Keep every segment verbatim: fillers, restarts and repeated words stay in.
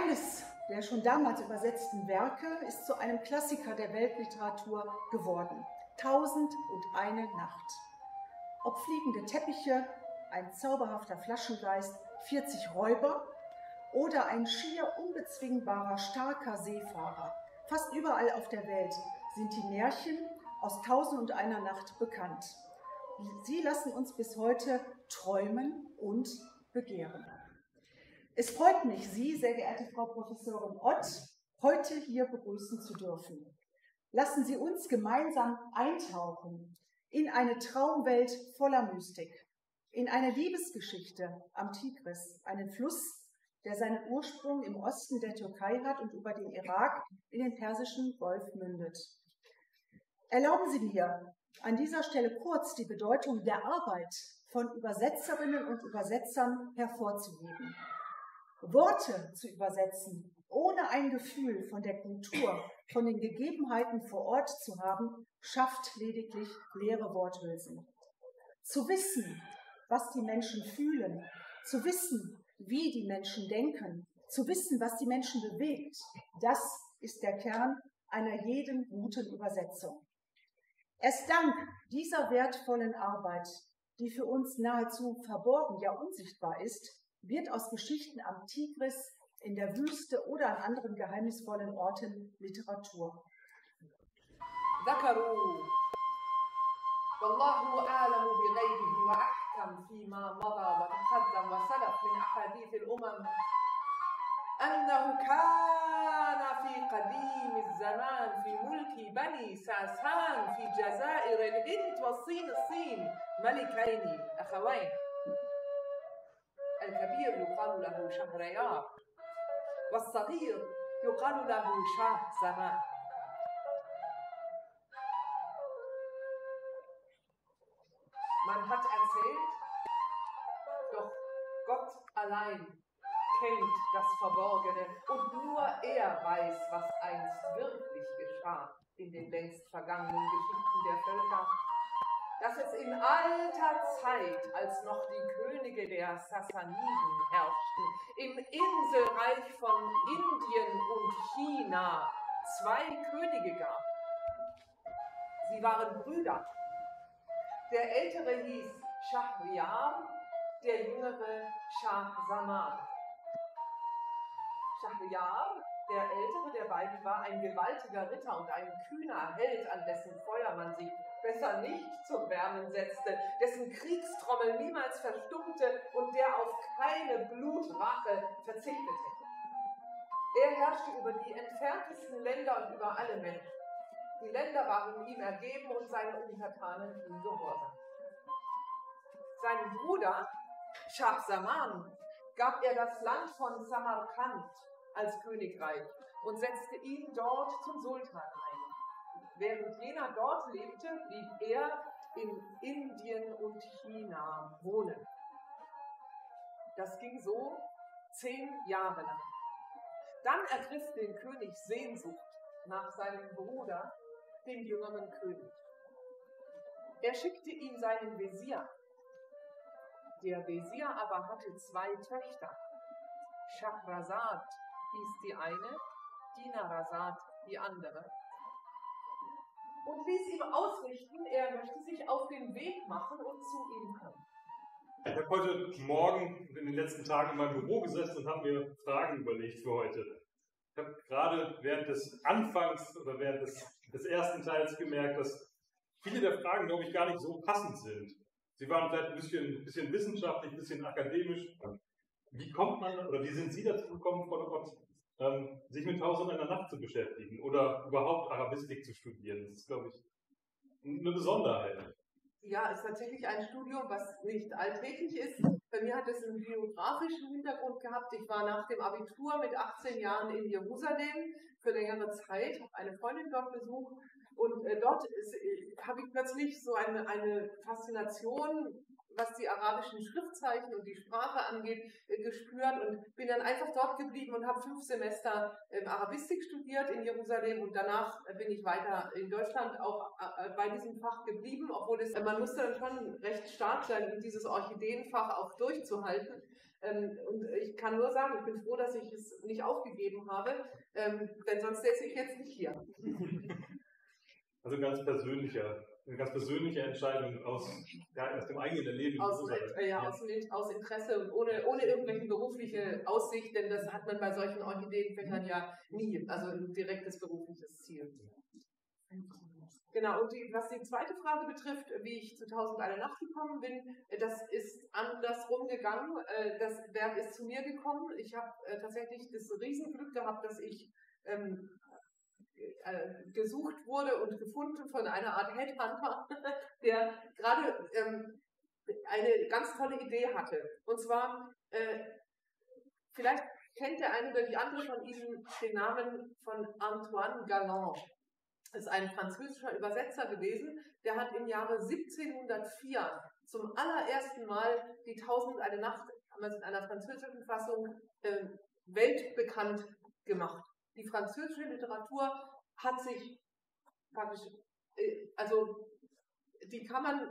Eines der schon damals übersetzten Werke ist zu einem Klassiker der Weltliteratur geworden. Tausend und eine Nacht. Ob fliegende Teppiche, ein zauberhafter Flaschengeist, vierzig Räuber oder ein schier unbezwingbarer, starker Seefahrer. Fast überall auf der Welt sind die Märchen aus Tausend und einer Nacht bekannt. Sie lassen uns bis heute träumen und begehren. Es freut mich, Sie, sehr geehrte Frau Professorin Ott, heute hier begrüßen zu dürfen. Lassen Sie uns gemeinsam eintauchen in eine Traumwelt voller Mystik, in eine Liebesgeschichte am Tigris, einen Fluss, der seinen Ursprung im Osten der Türkei hat und über den Irak in den Persischen Golf mündet. Erlauben Sie mir an dieser Stelle kurz die Bedeutung der Arbeit von Übersetzerinnen und Übersetzern hervorzuheben. Worte zu übersetzen, ohne ein Gefühl von der Kultur, von den Gegebenheiten vor Ort zu haben, schafft lediglich leere Worthülsen. Zu wissen, was die Menschen fühlen, zu wissen, wie die Menschen denken, zu wissen, was die Menschen bewegt, das ist der Kern einer jeden guten Übersetzung. Erst dank dieser wertvollen Arbeit, die für uns nahezu verborgen, ja unsichtbar ist, wird aus Geschichten am Tigris, in der Wüste oder an anderen geheimnisvollen Orten Literatur. ذكروا والله أعلم بغيبه وأحكم فيما مضى وتقدم وسلف من أحاديث الأمم أنه كان في قديم الزمان في ملك بني ساسان في جزائر الهند والصين الصين ملكين أخوين الكبير يقال له شهريار والصغير يقال له شاه زمان. Man hat erzählt, doch Gott allein kennt das Verborgene und nur er weiß, was einst wirklich geschah in den längst vergangenen Geschichten der Völker. Dass es in alter Zeit, als noch die Könige der Sassaniden herrschten, im Inselreich von Indien und China zwei Könige gab. Sie waren Brüder. Der ältere hieß Schahryar, der jüngere Schah Zaman. Schahryar, der ältere der beiden, war ein gewaltiger Ritter und ein kühner Held, an dessen Feuer man sich besser nicht zum Wärmen setzte, dessen Kriegstrommel niemals verstummte und der auf keine Blutrache verzichtet hätte. Er herrschte über die entferntesten Länder und über alle Menschen. Die Länder waren ihm ergeben und seine Untertanen ihm gehorsam. Seinem Bruder, Schah Zaman, gab er das Land von Samarkand als Königreich und setzte ihn dort zum Sultan ein. Während jener dort lebte, blieb er in Indien und China wohnen. Das ging so zehn Jahre lang. Dann ergriff den König Sehnsucht nach seinem Bruder, dem jüngeren König. Er schickte ihm seinen Wesir. Der Wesir aber hatte zwei Töchter. Schahrazad hieß die eine, Dinarazad die andere. Und ließ ihm ausrichten, er möchte sich auf den Weg machen und zu ihm kommen. Ich habe heute Morgen in den letzten Tagen in meinem Büro gesessen und habe mir Fragen überlegt für heute. Ich habe gerade während des Anfangs oder während des, des ersten Teils gemerkt, dass viele der Fragen, glaube ich, gar nicht so passend sind. Sie waren vielleicht ein bisschen, bisschen wissenschaftlich, ein bisschen akademisch. Wie kommt man oder wie sind Sie dazu gekommen, Frau Ott, ähm, sich mit Tausend und einer Nacht zu beschäftigen oder überhaupt Arabistik zu studieren? Das ist, glaube ich, eine Besonderheit. Ja, ist tatsächlich ein Studium, was nicht alltäglich ist. Bei mir hat es einen biografischen Hintergrund gehabt. Ich war nach dem Abitur mit achtzehn Jahren in Jerusalem für längere Zeit, habe eine Freundin dort besucht und äh, dort äh, habe ich plötzlich so eine, eine Faszination was die arabischen Schriftzeichen und die Sprache angeht, gespürt und bin dann einfach dort geblieben und habe fünf Semester Arabistik studiert in Jerusalem und danach bin ich weiter in Deutschland auch bei diesem Fach geblieben, obwohl es, man musste dann schon recht stark sein, dieses Orchideenfach auch durchzuhalten. Und ich kann nur sagen, ich bin froh, dass ich es nicht aufgegeben habe, denn sonst säße ich jetzt nicht hier. Also ganz persönlicher, eine ganz persönliche Entscheidung aus, ja, aus dem eigenen Erleben. Aus, äh, ja, aus, aus Interesse und ohne, ohne irgendwelche berufliche Aussicht, denn das hat man bei solchen Orchideenfächern ja nie, also ein direktes berufliches Ziel. Genau, und die, was die zweite Frage betrifft, wie ich zu Tausend eine Nacht gekommen bin, das ist andersrum gegangen. Das Werk ist zu mir gekommen. Ich habe tatsächlich das Riesenglück gehabt, dass ich ähm, gesucht wurde und gefunden von einer Art Headhunter, der gerade ähm, eine ganz tolle Idee hatte. Und zwar, äh, vielleicht kennt der eine oder die andere von Ihnen den Namen von Antoine Galland. Das ist ein französischer Übersetzer gewesen, der hat im Jahre siebzehnhundertvier zum allerersten Mal die Tausend eine Nacht in einer französischen Fassung äh, weltbekannt gemacht. Die französische Literatur hat sich praktisch, äh, also die kann man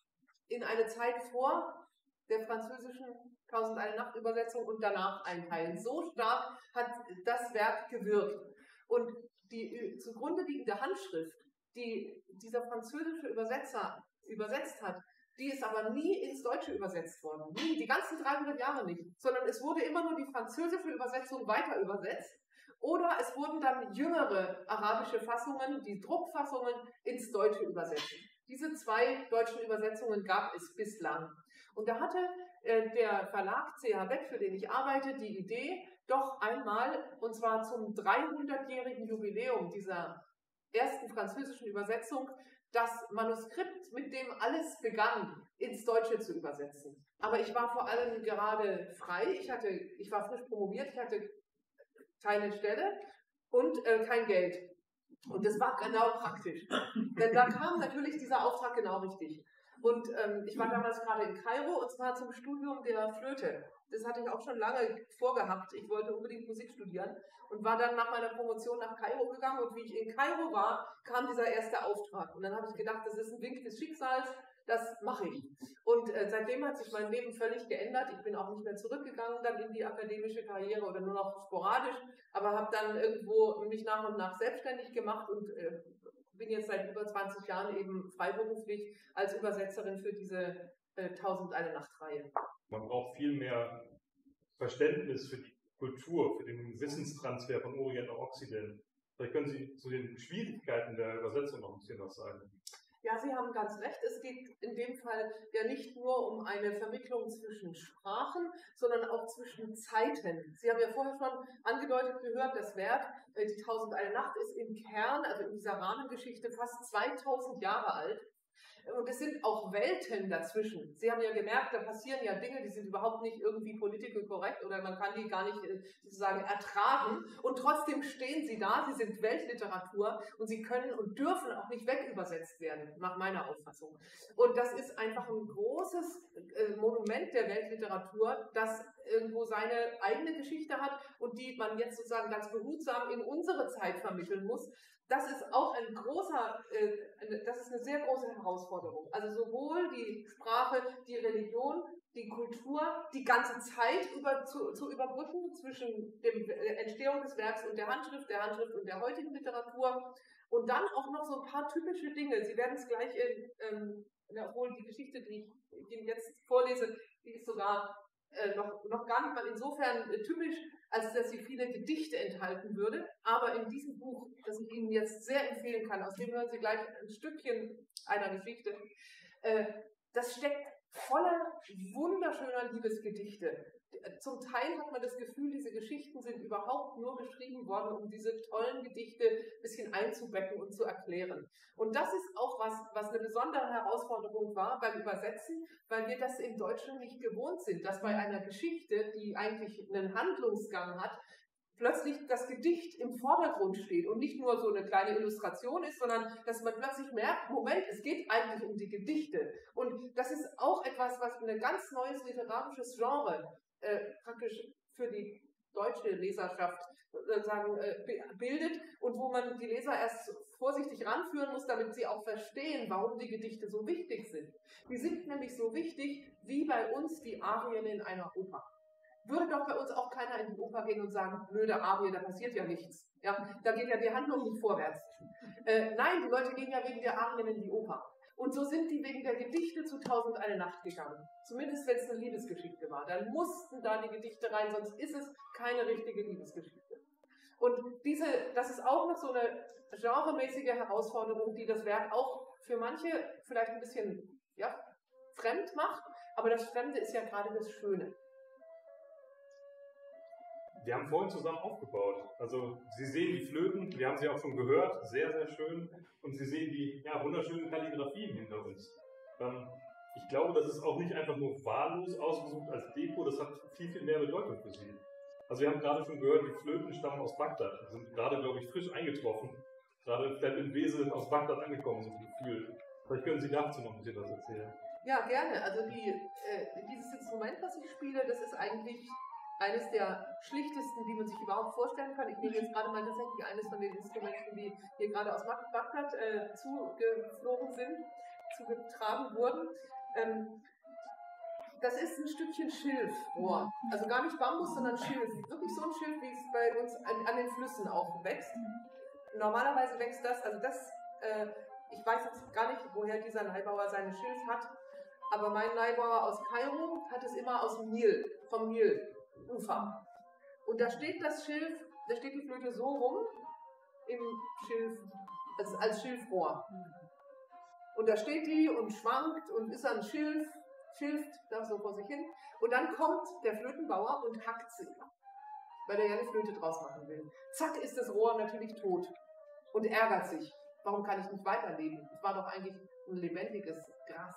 in eine Zeit vor der französischen Tausend eine Nacht Übersetzung und danach einteilen. So stark hat das Werk gewirkt. Und die zugrunde liegende Handschrift, die dieser französische Übersetzer übersetzt hat, die ist aber nie ins Deutsche übersetzt worden. Nie, die ganzen dreihundert Jahre nicht. Sondern es wurde immer nur die französische Übersetzung weiter übersetzt. Oder es wurden dann jüngere arabische Fassungen, die Druckfassungen, ins Deutsche übersetzt. Diese zwei deutschen Übersetzungen gab es bislang. Und da hatte äh, der Verlag C H Beck, für den ich arbeite, die Idee, doch einmal, und zwar zum dreihundertjährigen Jubiläum dieser ersten französischen Übersetzung, das Manuskript, mit dem alles begann, ins Deutsche zu übersetzen. Aber ich war vor allem gerade frei, ich, hatte, ich war frisch promoviert, ich hatte keine Stelle und äh, kein Geld. Und das war genau praktisch. Denn da kam natürlich dieser Auftrag genau richtig. Und ähm, ich war damals gerade in Kairo, und zwar zum Studium der Flöte. Das hatte ich auch schon lange vorgehabt. Ich wollte unbedingt Musik studieren und war dann nach meiner Promotion nach Kairo gegangen. Und wie ich in Kairo war, kam dieser erste Auftrag. Und dann habe ich gedacht, das ist ein Wink des Schicksals, das mache ich. Und äh, seitdem hat sich mein Leben völlig geändert. Ich bin auch nicht mehr zurückgegangen dann in die akademische Karriere oder nur noch sporadisch, aber habe dann irgendwo mich nach und nach selbstständig gemacht und äh, bin jetzt seit über zwanzig Jahren eben freiberuflich als Übersetzerin für diese äh, Tausend eine Nacht-Reihe. Man braucht viel mehr Verständnis für die Kultur, für den Wissenstransfer von Orient nach Okzident. Vielleicht können Sie zu den Schwierigkeiten der Übersetzung noch ein bisschen was sagen. Ja, Sie haben ganz recht. Es geht in dem Fall ja nicht nur um eine Vermittlung zwischen Sprachen, sondern auch zwischen Zeiten. Sie haben ja vorher schon angedeutet gehört, das Werk, die Tausend eine Nacht, ist im Kern, also in dieser Rahmengeschichte, fast zweitausend Jahre alt. Und es sind auch Welten dazwischen. Sie haben ja gemerkt, da passieren ja Dinge, die sind überhaupt nicht irgendwie political korrekt oder man kann die gar nicht sozusagen ertragen. Und trotzdem stehen sie da, sie sind Weltliteratur und sie können und dürfen auch nicht wegübersetzt werden, nach meiner Auffassung. Und das ist einfach ein großes Monument der Weltliteratur, das irgendwo seine eigene Geschichte hat und die man jetzt sozusagen ganz behutsam in unsere Zeit vermitteln muss. Das ist auch ein großer, äh, das ist eine sehr große Herausforderung. Also sowohl die Sprache, die Religion, die Kultur, die ganze Zeit über, zu, zu überbrücken zwischen der Entstehung des Werks und der Handschrift, der Handschrift und der heutigen Literatur. Und dann auch noch so ein paar typische Dinge. Sie werden es gleich, in, ähm, obwohl die Geschichte, die ich Ihnen jetzt vorlese, die ist sogar äh, noch, noch gar nicht mal insofern äh, typisch, als dass sie viele Gedichte enthalten würde. Aber in diesem Buch, das ich Ihnen jetzt sehr empfehlen kann, aus dem hören Sie gleich ein Stückchen einer Geschichte, äh, das steckt voller wunderschöner Liebesgedichte. Zum Teil hat man das Gefühl, diese Geschichten sind überhaupt nur geschrieben worden, um diese tollen Gedichte ein bisschen einzubetten und zu erklären. Und das ist auch was, was eine besondere Herausforderung war beim Übersetzen, weil wir das im Deutschen nicht gewohnt sind, dass bei einer Geschichte, die eigentlich einen Handlungsgang hat, plötzlich das Gedicht im Vordergrund steht und nicht nur so eine kleine Illustration ist, sondern dass man plötzlich merkt, Moment, es geht eigentlich um die Gedichte. Und das ist auch etwas, was ein ganz neues literarisches Genre äh, praktisch für die deutsche Leserschaft sozusagen äh, bildet und wo man die Leser erst vorsichtig ranführen muss, damit sie auch verstehen, warum die Gedichte so wichtig sind. Die sind nämlich so wichtig wie bei uns die Arien in einer Oper. Würde doch bei uns auch keiner in die Oper gehen und sagen, blöde Arie, da passiert ja nichts. Ja, da geht ja die Handlung nicht vorwärts. Äh, nein, die Leute gehen ja wegen der Arien in die Oper. Und so sind die wegen der Gedichte zu Tausend eine Nacht gegangen. Zumindest wenn es eine Liebesgeschichte war. Dann mussten da die Gedichte rein, sonst ist es keine richtige Liebesgeschichte. Und diese, das ist auch noch so eine genremäßige Herausforderung, die das Werk auch für manche vielleicht ein bisschen ja, fremd macht. Aber das Fremde ist ja gerade das Schöne. Wir haben vorhin zusammen aufgebaut. Also Sie sehen die Flöten, wir haben sie auch schon gehört, sehr, sehr schön. Und Sie sehen die ja, wunderschönen Kalligraphien hinter uns. Ähm, ich glaube, das ist auch nicht einfach nur wahllos ausgesucht als Deko, das hat viel, viel mehr Bedeutung für Sie. Also wir haben gerade schon gehört, die Flöten stammen aus Bagdad. Die sind gerade, glaube ich, frisch eingetroffen. Gerade vielleicht in Wesel aus Bagdad angekommen, so gefühlt. Vielleicht können Sie dazu noch ein bisschen was erzählen. Ja, gerne. Also die, äh, dieses Instrument, was ich spiele, das ist eigentlich eines der schlichtesten, die man sich überhaupt vorstellen kann. Ich nehme jetzt gerade mal tatsächlich eines von den Instrumenten, die hier gerade aus Bagdad äh, zugeflogen sind, zugetragen wurden. Ähm, das ist ein Stückchen Schilfrohr. Also gar nicht Bambus, sondern Schilf. Wirklich so ein Schilf, wie es bei uns an, an den Flüssen auch wächst. Normalerweise wächst das, also das, äh, ich weiß jetzt gar nicht, woher dieser Neibauer seine Schilf hat, aber mein Neibauer aus Kairo hat es immer aus dem Nil, vom Nilufer. Und da steht das Schilf, da steht die Flöte so rum, im Schilf, also als Schilfrohr. Und da steht die und schwankt und ist ein Schilf, schilft da so vor sich hin. Und dann kommt der Flötenbauer und hackt sie, weil er ja eine Flöte draus machen will. Zack, ist das Rohr natürlich tot und ärgert sich. Warum kann ich nicht weiterleben? Es war doch eigentlich ein lebendiges Gras.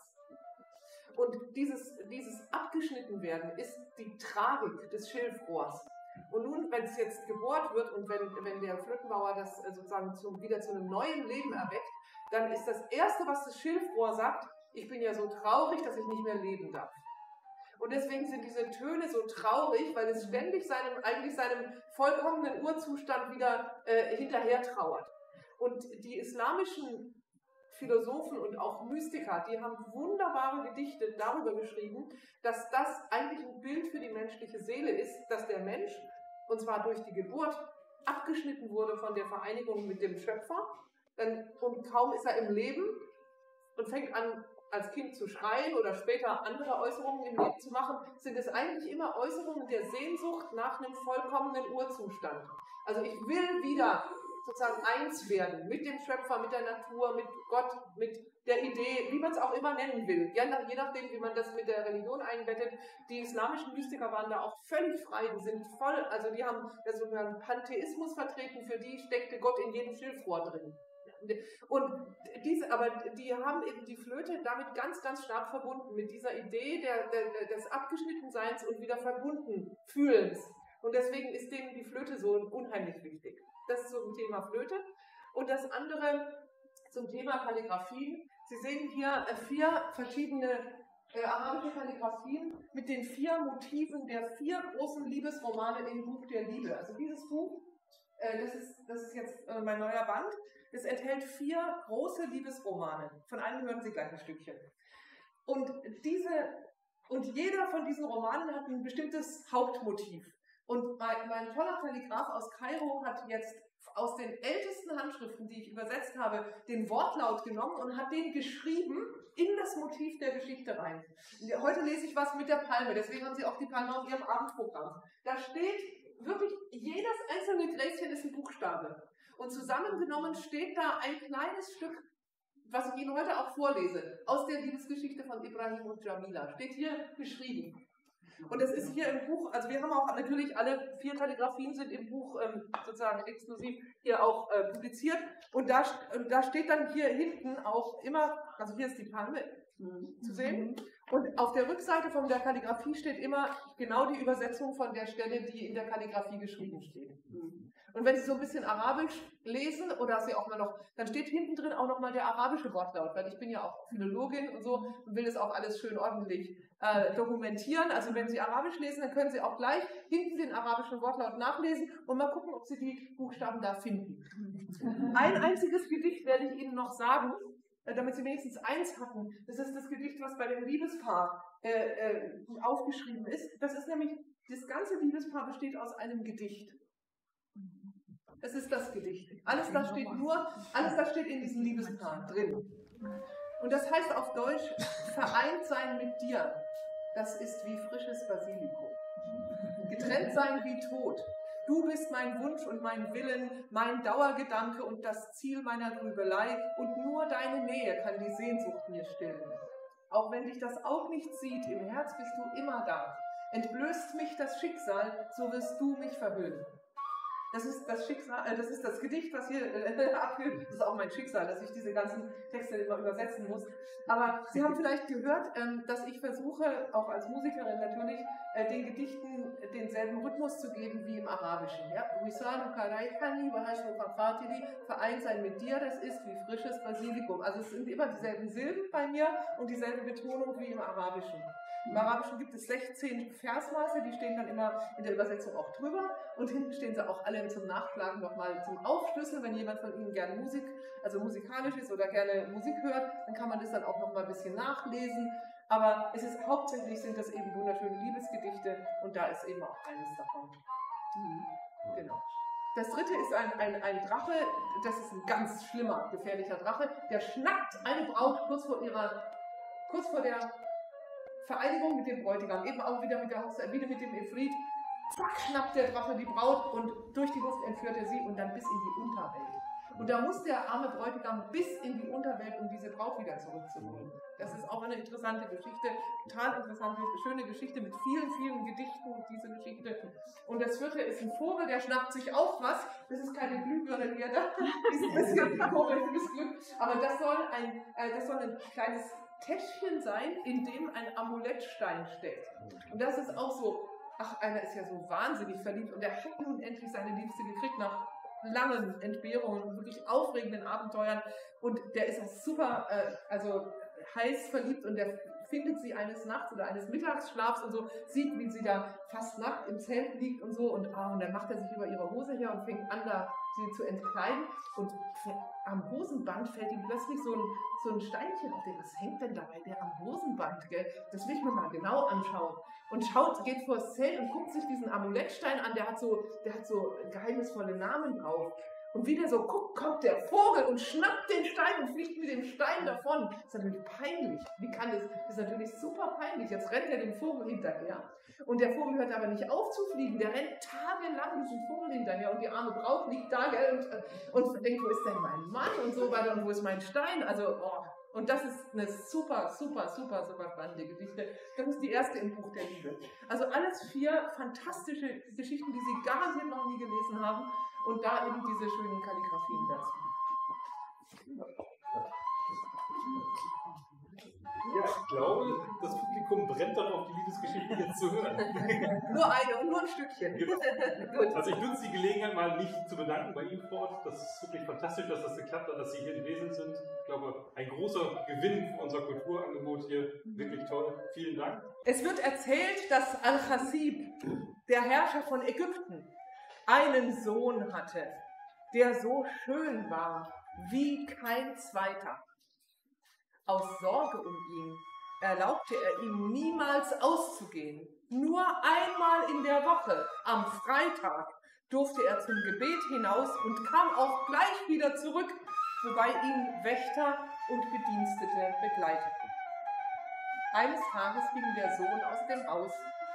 Und dieses, dieses Abgeschnittenwerden ist die Tragik des Schilfrohrs. Und nun, wenn es jetzt gebohrt wird und wenn, wenn der Flötenbauer das sozusagen zum, wieder zu einem neuen Leben erweckt, dann ist das Erste, was das Schilfrohr sagt, ich bin ja so traurig, dass ich nicht mehr leben darf. Und deswegen sind diese Töne so traurig, weil es ständig seinem, eigentlich seinem vollkommenen Urzustand wieder äh, hinterher trauert. Und die islamischen Philosophen und auch Mystiker, die haben wunderbare Gedichte darüber geschrieben, dass das eigentlich ein Bild für die menschliche Seele ist, dass der Mensch, und zwar durch die Geburt, abgeschnitten wurde von der Vereinigung mit dem Schöpfer, und kaum ist er im Leben und fängt an, als Kind zu schreien oder später andere Äußerungen im Leben zu machen, sind es eigentlich immer Äußerungen der Sehnsucht nach einem vollkommenen Urzustand. Also ich will wieder sozusagen eins werden mit dem Schöpfer, mit der Natur, mit Gott, mit der Idee, wie man es auch immer nennen will. Ja, je nachdem, wie man das mit der Religion einbettet. Die islamischen Mystiker waren da auch völlig frei, die sind voll, also die haben den sogenannten Pantheismus vertreten, für die steckte Gott in jedem Schilfrohr drin. Und diese, aber die haben eben die Flöte damit ganz, ganz stark verbunden mit dieser Idee der, der, des Abgeschnittenseins und wieder verbunden Fühlens. Und deswegen ist denen die Flöte so unheimlich wichtig. Das ist zum Thema Flöte. Und das andere zum Thema Kalligraphien. Sie sehen hier vier verschiedene äh, arabische Kalligraphien mit den vier Motiven der vier großen Liebesromane im Buch der Liebe. Also dieses Buch, äh, das, ist, das ist jetzt äh, mein neuer Band, das enthält vier große Liebesromane. Von einem hören Sie gleich ein Stückchen. Und, diese, und jeder von diesen Romanen hat ein bestimmtes Hauptmotiv. Und mein, mein toller Kalligraph aus Kairo hat jetzt aus den ältesten Handschriften, die ich übersetzt habe, den Wortlaut genommen und hat den geschrieben in das Motiv der Geschichte rein. Heute lese ich was mit der Palme, deswegen haben Sie auch die Palme auf Ihrem Abendprogramm. Da steht wirklich, jedes einzelne Gräschen ist ein Buchstabe. Und zusammengenommen steht da ein kleines Stück, was ich Ihnen heute auch vorlese, aus der Liebesgeschichte von Ibrahim und Jamila. Steht hier geschrieben. Und das ist hier im Buch, also wir haben auch natürlich alle vier Kalligraphien sind im Buch ähm, sozusagen exklusiv hier auch äh, publiziert. Und da, und da steht dann hier hinten auch immer, also hier ist die Palme, mhm. zu sehen. Und auf der Rückseite von der Kalligrafie steht immer genau die Übersetzung von der Stelle, die in der Kalligrafie geschrieben steht. Mhm. Und wenn Sie so ein bisschen Arabisch lesen oder Sie auch mal noch, dann steht hinten drin auch noch mal der arabische Wortlaut, weil ich bin ja auch Philologin und so und will das auch alles schön ordentlich äh, dokumentieren. Also wenn Sie Arabisch lesen, dann können Sie auch gleich hinten den arabischen Wortlaut nachlesen und mal gucken, ob Sie die Buchstaben da finden. Ein einziges Gedicht werde ich Ihnen noch sagen, damit Sie wenigstens eins hatten. Das ist das Gedicht, was bei dem Liebespaar äh, äh, aufgeschrieben ist. Das ist nämlich, das ganze Liebespaar besteht aus einem Gedicht. Es ist das Gedicht. Alles das steht nur, alles das steht in diesem Liebespaar drin. Und das heißt auf Deutsch, vereint sein mit dir, das ist wie frisches Basilikum. Getrennt sein wie Tod. Du bist mein Wunsch und mein Willen, mein Dauergedanke und das Ziel meiner Grübelei, und nur deine Nähe kann die Sehnsucht mir stillen. Auch wenn dich das Auge nicht sieht, im Herz bist du immer da. Entblößt mich das Schicksal, so wirst du mich verhüllen. Das ist das Schicksal, äh, das ist das Gedicht, was hier äh, abgeht. Das ist auch mein Schicksal, dass ich diese ganzen Texte immer übersetzen muss. Aber Sie haben vielleicht gehört, ähm, dass ich versuche, auch als Musikerin natürlich, äh, den Gedichten denselben Rhythmus zu geben wie im Arabischen. Ja? Vereint sein mit dir, das ist wie frisches Basilikum. Also es sind immer dieselben Silben bei mir und dieselbe Betonung wie im Arabischen. Im Arabischen gibt es sechzehn Versmaße, die stehen dann immer in der Übersetzung auch drüber, und hinten stehen sie auch alle zum Nachschlagen nochmal zum Aufschlüsseln. Wenn jemand von Ihnen gerne Musik, also musikalisch ist oder gerne Musik hört, dann kann man das dann auch nochmal ein bisschen nachlesen. Aber es ist hauptsächlich sind das eben wunderschöne Liebesgedichte, und da ist eben auch eines davon. Mhm. Genau. Das dritte ist ein, ein, ein Drache, das ist ein ganz schlimmer, gefährlicher Drache, der schnappt eine Braut kurz vor ihrer, kurz vor der Vereinigung mit dem Bräutigam, eben auch wieder mit der Hochzeit, wieder mit dem Efrit. Zack, schnappt der Drache die Braut und durch die Luft entführt er sie und dann bis in die Unterwelt. Und da muss der arme Bräutigam bis in die Unterwelt, um diese Braut wieder zurückzuholen. Das ist auch eine interessante Geschichte, total interessante, schöne Geschichte mit vielen, vielen Gedichten, diese Geschichte. Und das vierte ist ein Vogel, der schnappt sich auch was. Das ist keine Glühbirne, die er da ist ein bisschen komisches Glück. Aber das soll ein, äh, das soll ein kleines Täschchen sein, in dem ein Amulettstein steckt. Und das ist auch so, ach, einer ist ja so wahnsinnig verliebt und er hat nun endlich seine Liebste gekriegt nach langen Entbehrungen und wirklich aufregenden Abenteuern, und der ist super, äh, also heiß verliebt, und der findet sie eines Nachts oder eines Mittagsschlafs und so, sieht, wie sie da fast nackt im Zelt liegt und so, und, ah, und dann macht er sich über ihre Hose her und fängt an, da sie zu entkleiden, und am Hosenband fällt ihm plötzlich so ein, so ein Steinchen auf den. Was hängt denn dabei der am Hosenband, gell? Das will ich mir mal genau anschauen. Und schaut, geht vor das Zelt und guckt sich diesen Amulettstein an, der hat so, der hat so geheimnisvolle Namen drauf. Und wie der so guckt, kommt der Vogel und schnappt den Stein und fliegt mit dem Stein davon. Das ist natürlich peinlich. Wie kann das? Das ist natürlich super peinlich. Jetzt rennt er dem Vogel hinterher. Und der Vogel hört aber nicht auf zu fliegen. Der rennt tagelang diesem Vogel hinterher. Und die arme Braut liegt da, gell, und, und denkt, wo ist denn mein Mann? Und so weiter. Und wo ist mein Stein? Also, oh. Und das ist eine super, super, super, super spannende Geschichte. Das ist die erste im Buch der Liebe. Also alles vier fantastische Geschichten, die Sie garantiert noch nie gelesen haben. Und da eben diese schönen Kalligraphien dazu. Ja, ich glaube, das Publikum brennt darauf, die Liebesgeschichte jetzt zu hören. Nur eine und nur ein Stückchen. Gut. Also ich nutze die Gelegenheit mal, mich zu bedanken bei Ihnen vor Ort. Das ist wirklich fantastisch, dass das geklappt hat, dass Sie hier gewesen sind. Ich glaube, ein großer Gewinn für unser Kulturangebot hier. Wirklich toll. Vielen Dank. Es wird erzählt, dass Al-Chasib, der Herrscher von Ägypten, einen Sohn hatte, der so schön war wie kein zweiter. Aus Sorge um ihn erlaubte er ihm niemals auszugehen. Nur einmal in der Woche, am Freitag, durfte er zum Gebet hinaus und kam auch gleich wieder zurück, wobei ihn Wächter und Bedienstete begleiteten. Eines Tages ging der Sohn aus dem Haus